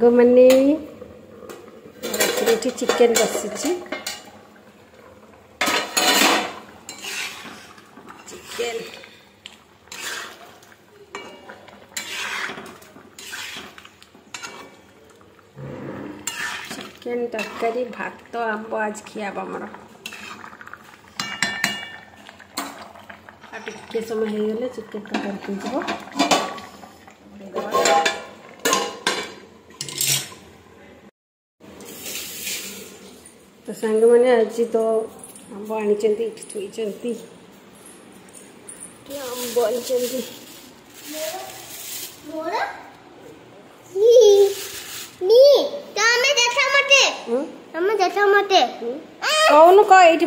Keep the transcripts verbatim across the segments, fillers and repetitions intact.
मैंने चिकेन बसी chicken chicken तरकारी भात आंब आज खिया आमर टे समय हो गले चिकेन तरकारी हो तो सांग मैंने आज तो आंब आनी थोड़ी आंब आनी कौन कह ये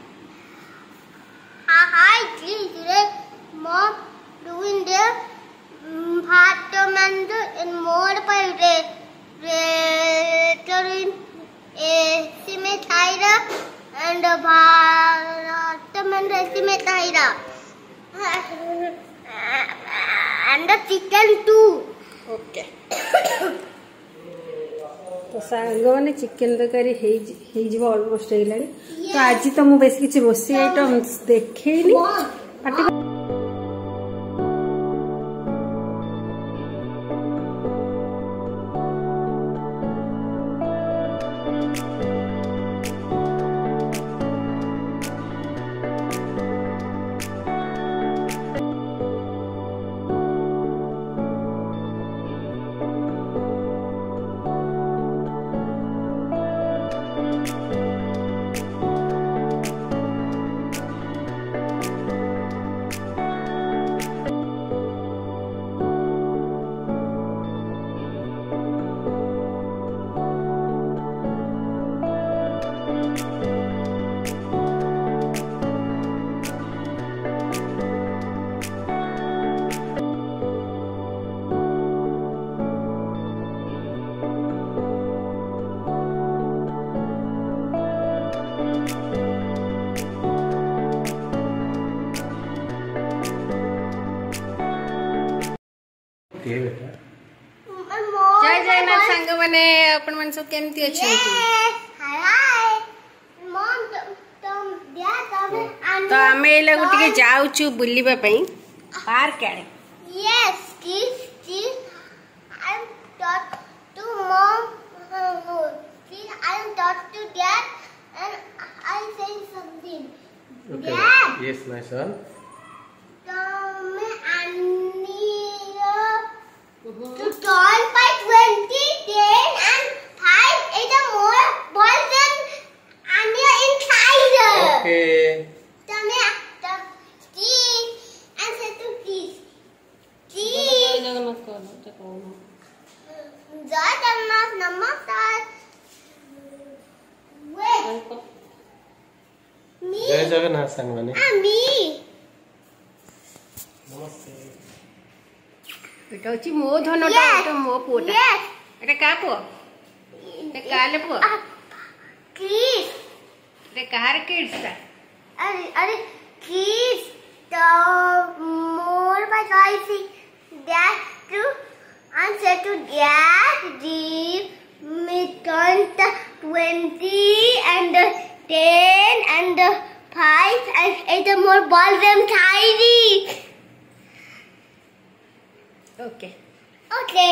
and the Bharatman estimate Taira and the chicken too. Okay. तो सांग मैंने चिकेन तरकारी ऑलमोस्ट हो गलानी तो आज तो मुझे बेस किसी बसी आइटम देखेनी जय जय ना सांग मैंने अपन मन सब केमती अछि तो आमे एला गुटी जाउ छु बुलिबा पई पार्क आड़े yes kiss kiss I am taught to mom kiss I am taught to dad and I say something okay yes my son तमे अन्नी to turn by twenty, ten and five is a more balls than Anya inside. Okay. Tame the cheese and say to cheese. Cheese. जगह मत करो तो कौन जय जगन्नाथ नमस्कार. Wait. Me. जय जगन्नाथ संग बने. Ah me. नमस्ते. एटा अछि मो धनटा एटा मो पुटा एटा का पो एटा काले पो किस एटा कार किड्स ता अरे अरे किस the more by rising that to answer to that give me turn the twenty and the ten and the five and eight more balls them tiny. Okay okay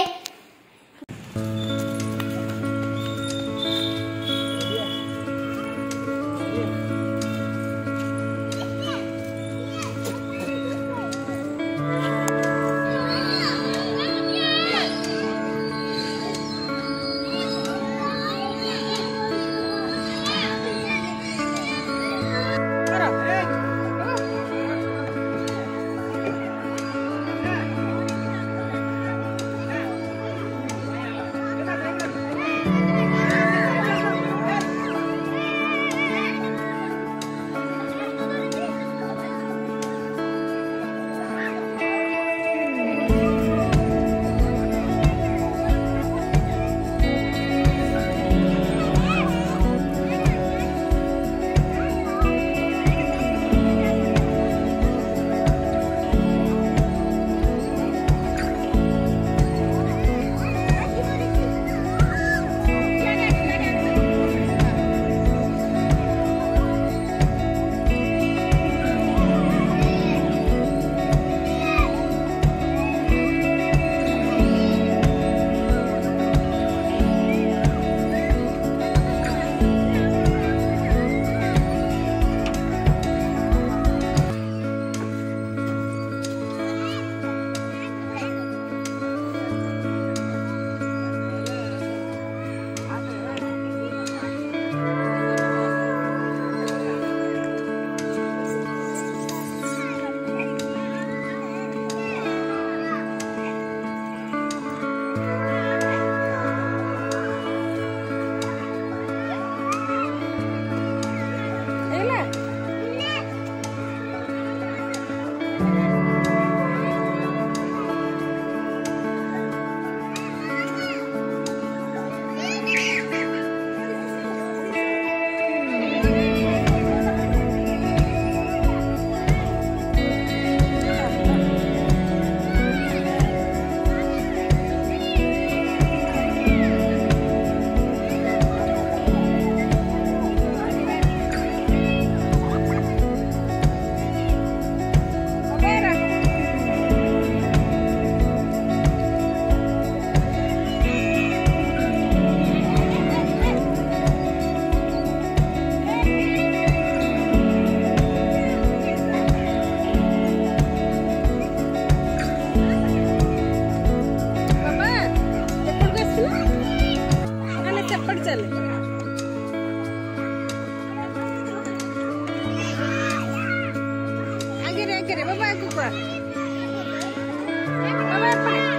Okay, bye bye, Kuka. Bye bye, bye.